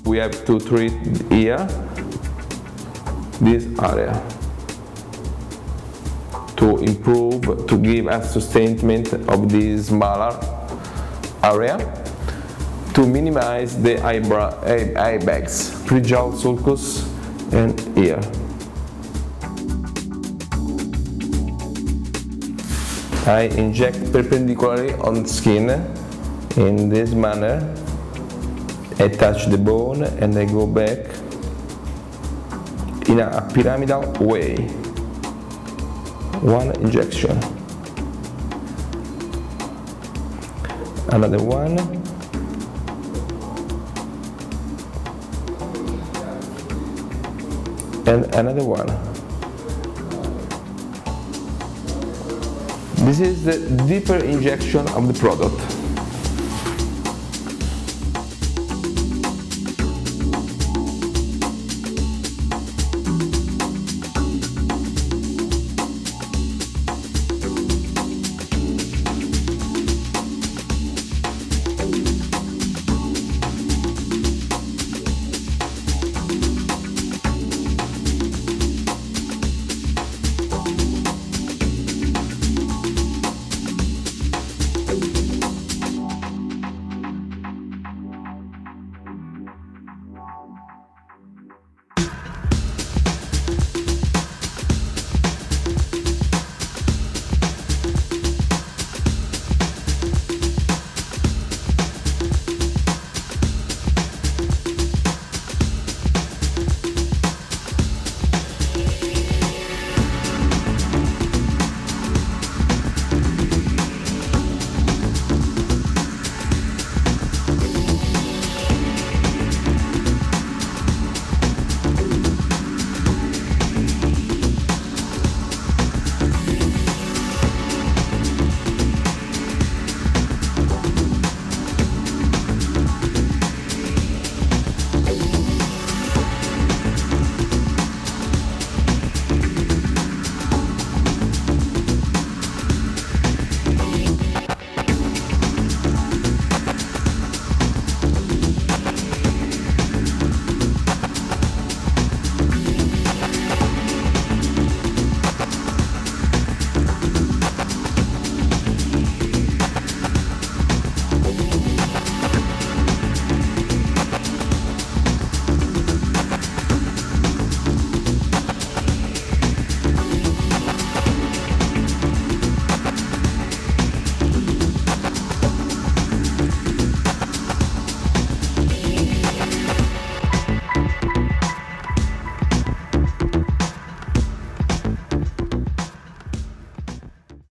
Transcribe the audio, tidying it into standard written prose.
we have to treat here this area to improve, to give a sustainment of this smaller area, to minimize the eye bags, prejaw sulcus and ear. I inject perpendicularly on the skin in this manner. I touch the bone and I go back in a pyramidal way. One injection. Another one. And another one. This is the deeper injection of the product.